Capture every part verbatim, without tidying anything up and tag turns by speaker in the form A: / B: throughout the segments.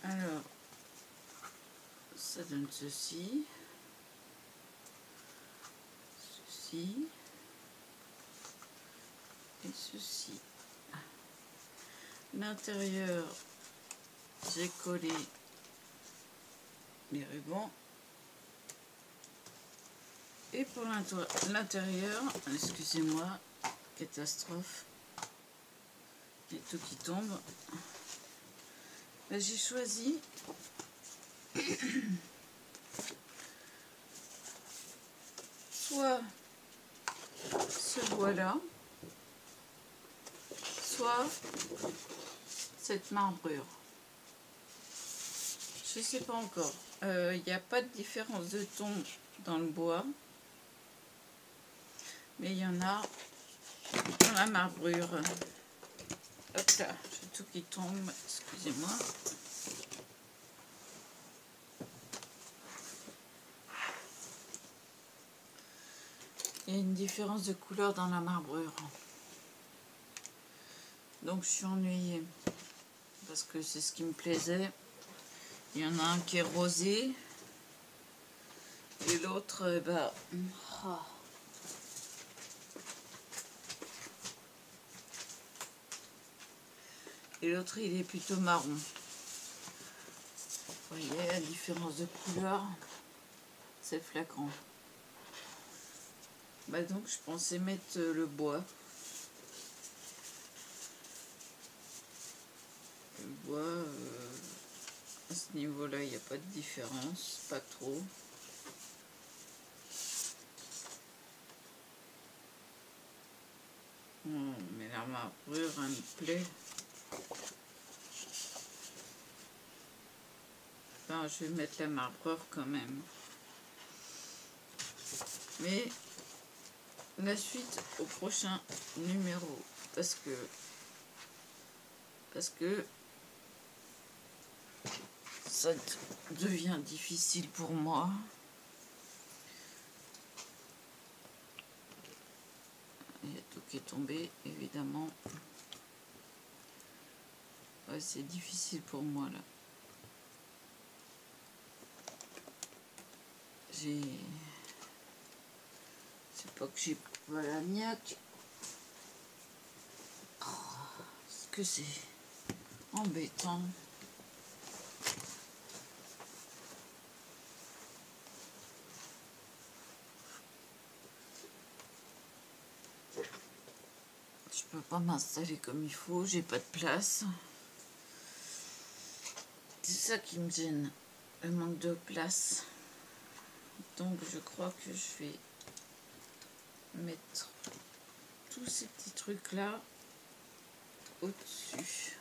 A: Alors, ça donne ceci, ceci et ceci. L'intérieur, j'ai collé les rubans. Et pour l'intérieur, excusez-moi, catastrophe, il y a tout qui tombe. Ben, j'ai choisi soit ce bois-là, soit cette marbrure. Je sais pas encore. Il euh, n'y a pas de différence de ton dans le bois, mais il y en a dans la marbrure. Hop là, j'ai tout qui tombe, excusez-moi. Il y a une différence de couleur dans la marbrure. Donc je suis ennuyée parce que c'est ce qui me plaisait. Il y en a un qui est rosé et l'autre, eh ben, oh. Et l'autre il est plutôt marron. Vous voyez la différence de couleur, c'est flagrant. Bah donc je pensais mettre le bois. Le bois, euh, à ce niveau-là, il n'y a pas de différence, pas trop. Oh, mais la marbrure, elle me plaît. Enfin, je vais mettre la marbrure quand même. Mais la suite au prochain numéro, parce que parce que ça devient difficile pour moi. Il y a tout qui est tombé, évidemment. Ouais, c'est difficile pour moi là. J'ai... C'est pas que j'ai pas la niaque. Oh, ce que c'est embêtant. Je peux pas m'installer comme il faut, j'ai pas de place. C'est ça qui me gêne, le manque de place. Donc je crois que je vais mettre tous ces petits trucs là au-dessus.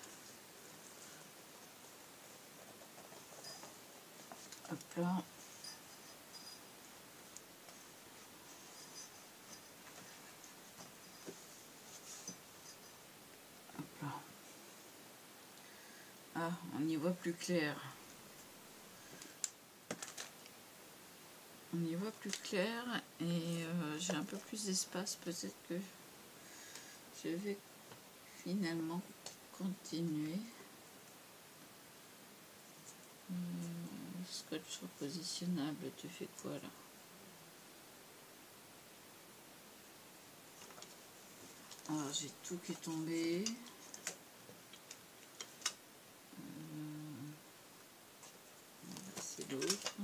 A: Hop là. Hop là. Ah, on y voit plus clair. On y voit plus clair et euh, j'ai un peu plus d'espace. Peut-être que je vais finalement continuer. Euh, scotch repositionnable, tu fais quoi là? Alors j'ai tout qui est tombé. Euh, c'est l'autre.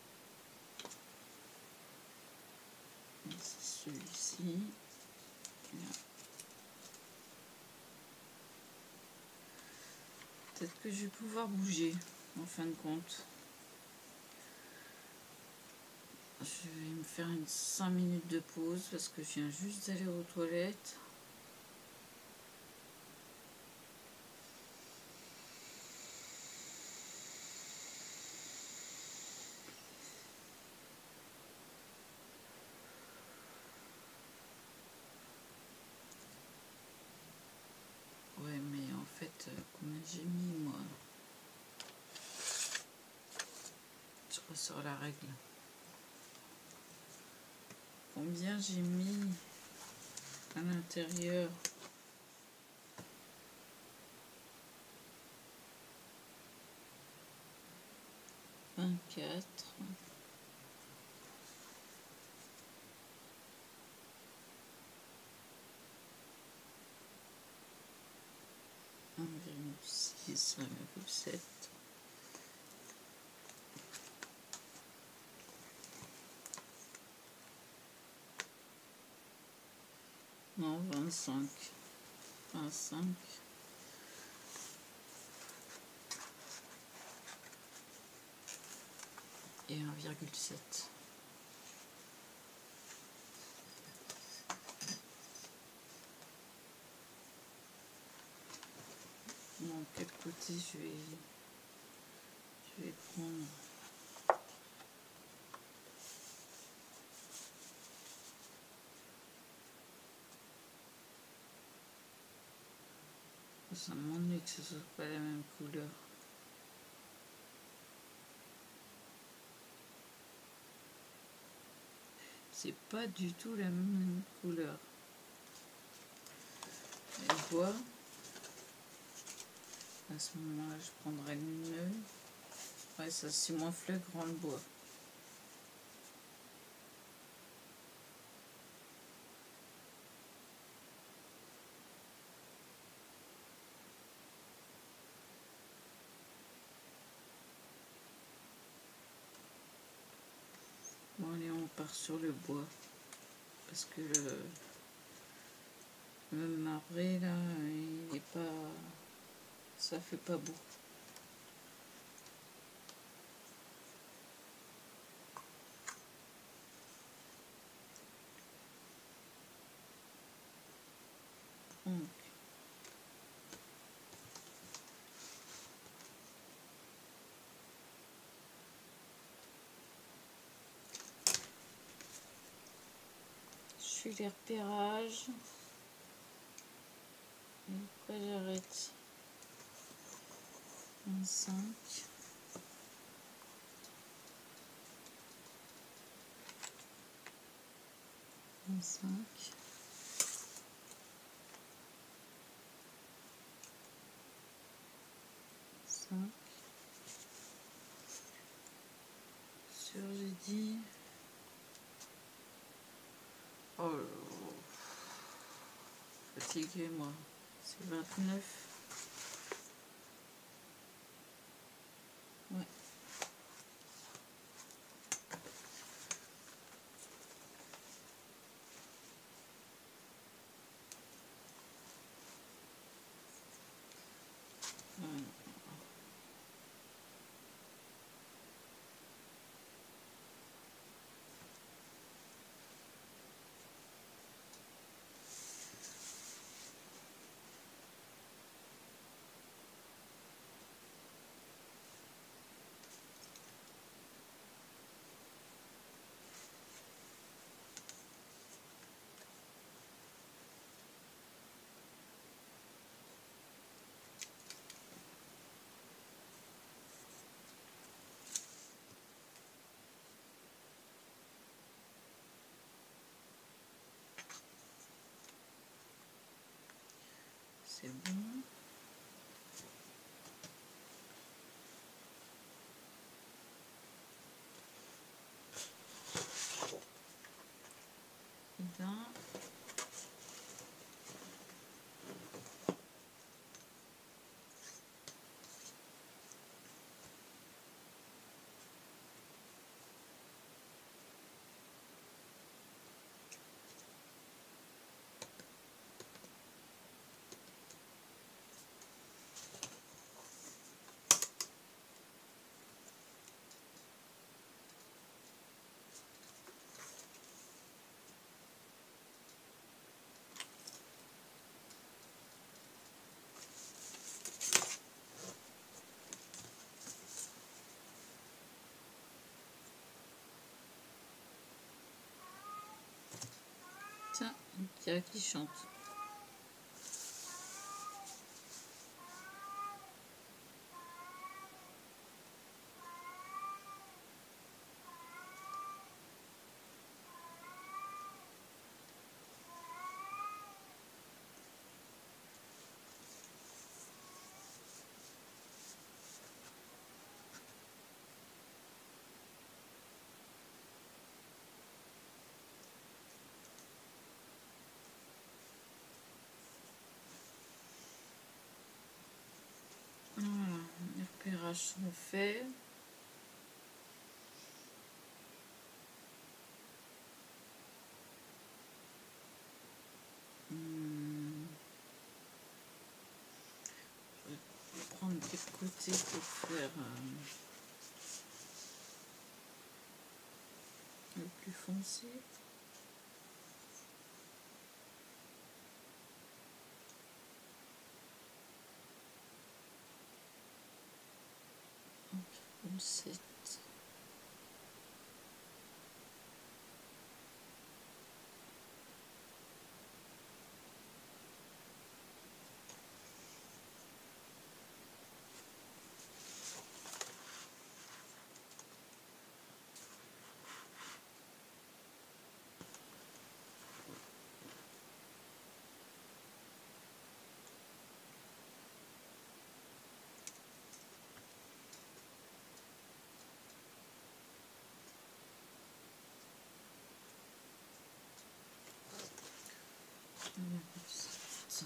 A: C'est celui-ci. Peut-être que je vais pouvoir bouger en fin de compte. Je vais me faire une cinq minutes de pause parce que je viens juste d'aller aux toilettes. Ouais, mais en fait, combien j'ai mis moi? Je ressors la règle. Combien j'ai mis à l'intérieur? quatre, un virgule six, un virgule sept, non, vingt-cinq, vingt-cinq, et un virgule sept. Donc, quel côté je vais, je vais prendre? Ça m'ennuie que ce soit pas la même couleur. C'est pas du tout la même couleur. Et bois. À ce moment-là, je prendrai le nœud. Ouais, ça c'est moins flagrant le bois. Bon allez, on part sur le bois. Parce que le, le marbré là, il est pas... ça fait pas beau. Donc, je fais les repérages. Et après j'arrête. vingt-cinq. vingt-cinq. cinq. Sur, j'ai dit... Oh là là. Fatigué moi. C'est vingt-neuf. Ouais. Ouais. C'est bon. Et là, tiens, il y a qui chante. éclairages sont faits. Hmm. Je vais prendre des côtés pour faire euh, le plus foncé. Comme c'est. Ça.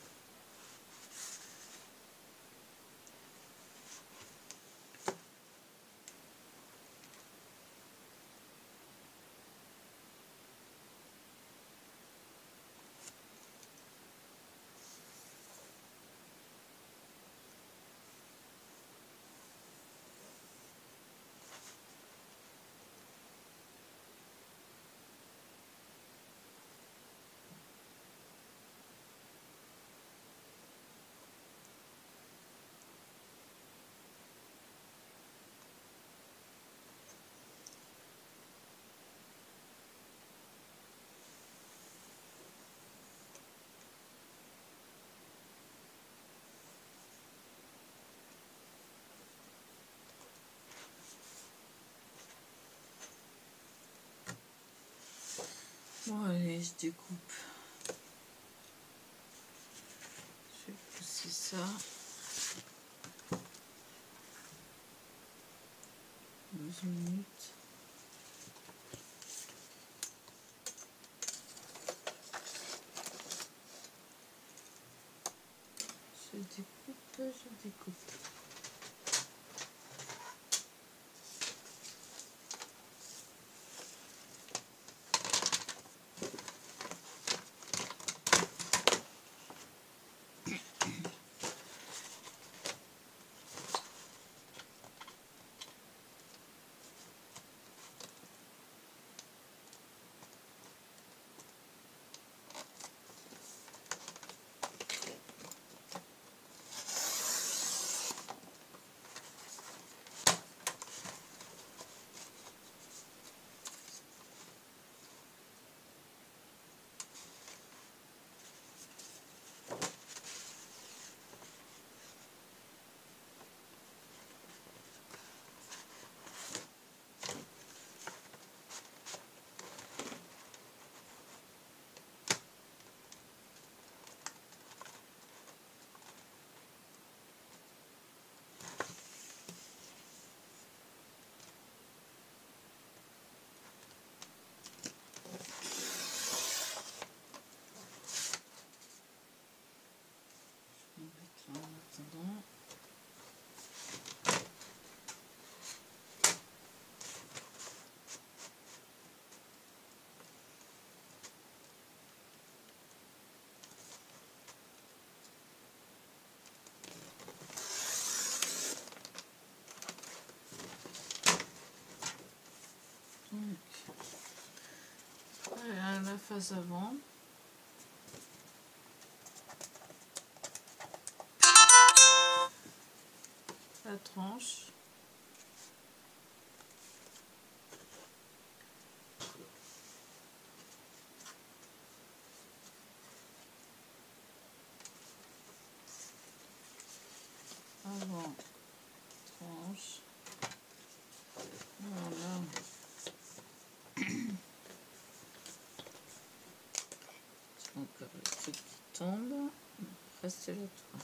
A: Bon, allez, je découpe. Je vais pousser ça. douze minutes. Je découpe, je découpe. Donc, voilà la face avant. La tranche. Avant, tranche. Voilà. Encore le truc qui tombe. Après, c'est le toit.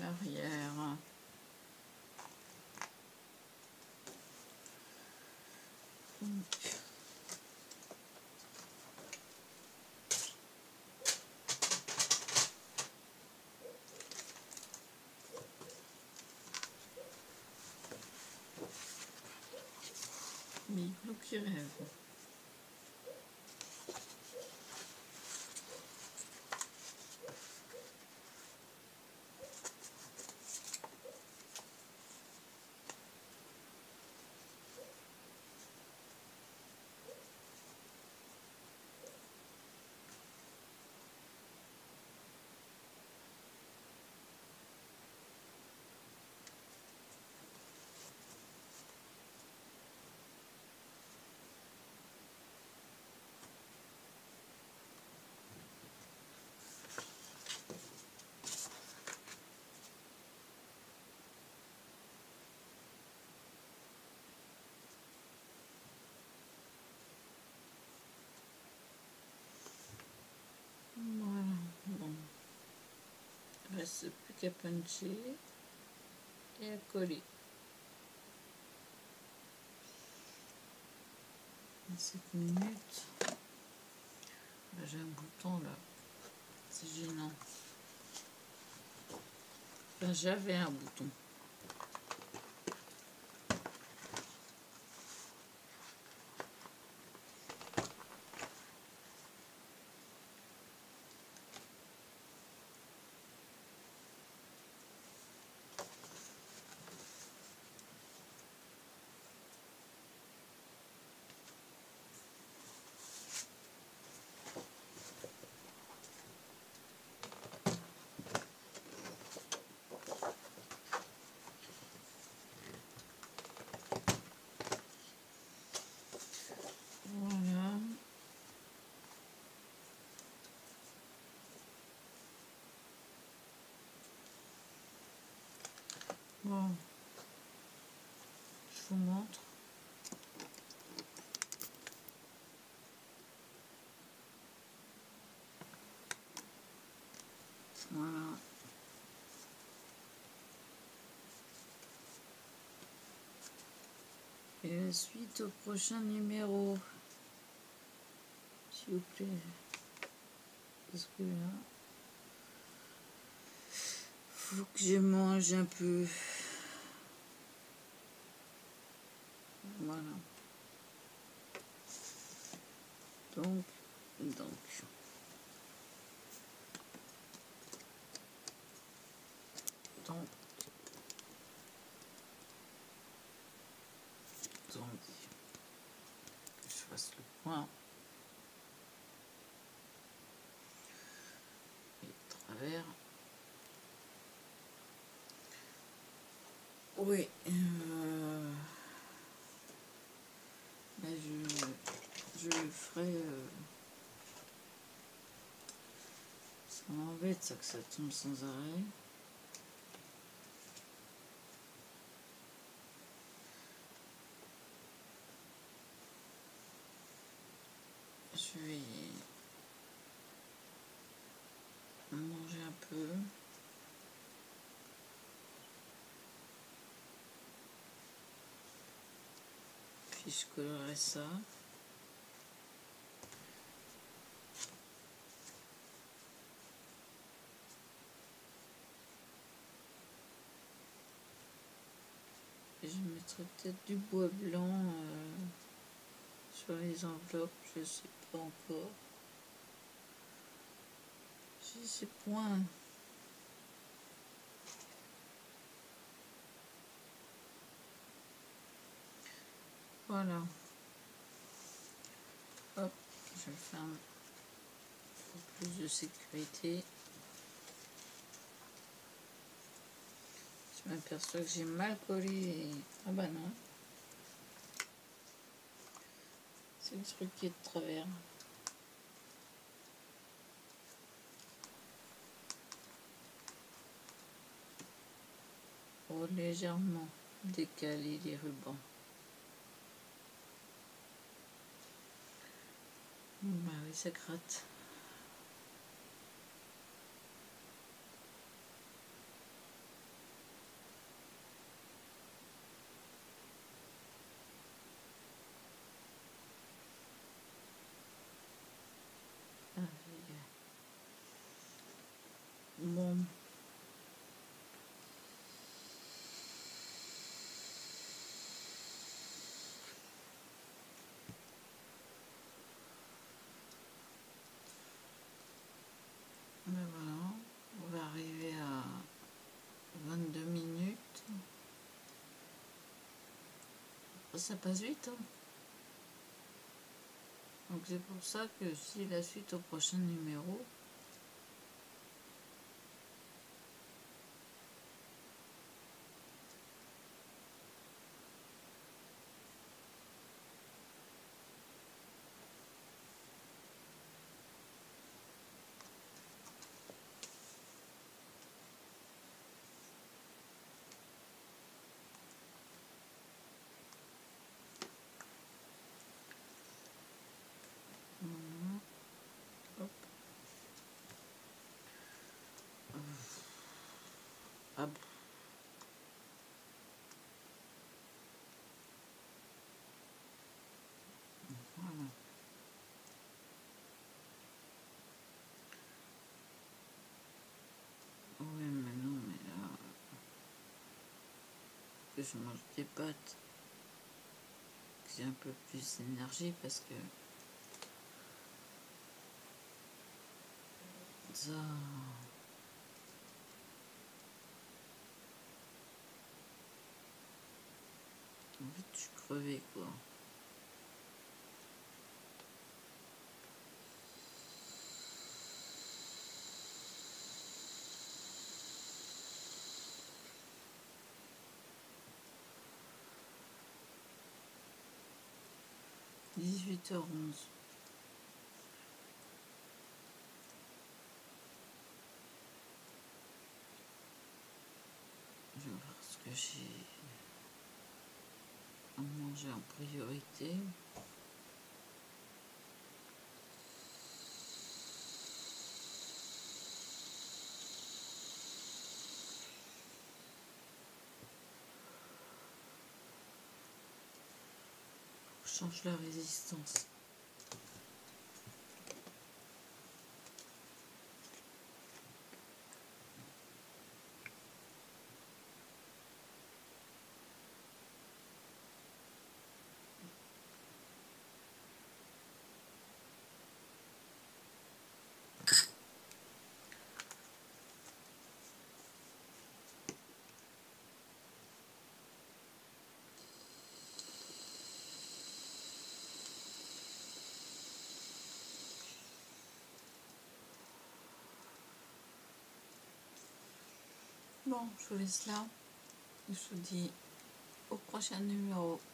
A: l'arrière. Miglou qui rêve. Voilà, bon. Il ne reste plus qu'à puncher et à coller. sept minutes. Là, j'ai un bouton là. C'est gênant. Enfin, j'avais un bouton. Voilà. Bon, je vous montre. Voilà. Et la suite au prochain numéro. S'il vous plaît. Parce que là, faut que je mange un peu. Voilà. Donc, donc. Donc. Donc. Je fasse le point. Et travers. Oui. Euh, ben je, je le ferai. Euh, ça m'embête ça que ça tombe sans arrêt. Je vais manger un peu. Puis je colorerai ça. Et je mettrai peut-être du bois blanc euh, sur les enveloppes, je sais pas encore. Je sais point. Voilà. Hop, je ferme pour plus de sécurité. Je m'aperçois que j'ai mal collé. Ah bah non. C'est le truc qui est de travers. Pour légèrement décaler les rubans. Bah oui, ça gratte. Bon. Mais voilà, on va arriver à vingt-deux minutes. Ça passe vite, hein. Donc c'est pour ça que si la suite au prochain numéro. Hum, hop. Ah bon. Voilà. Oui, mais non, mais là, que je mange des pâtes, que j'ai un peu plus d'énergie parce que ça. En fait, je suis crevée, quoi. dix-huit heures onze. Je vais voir ce que j'ai à manger en priorité. Je change la résistance. Bon, je vous laisse là. Je vous dis au prochain numéro.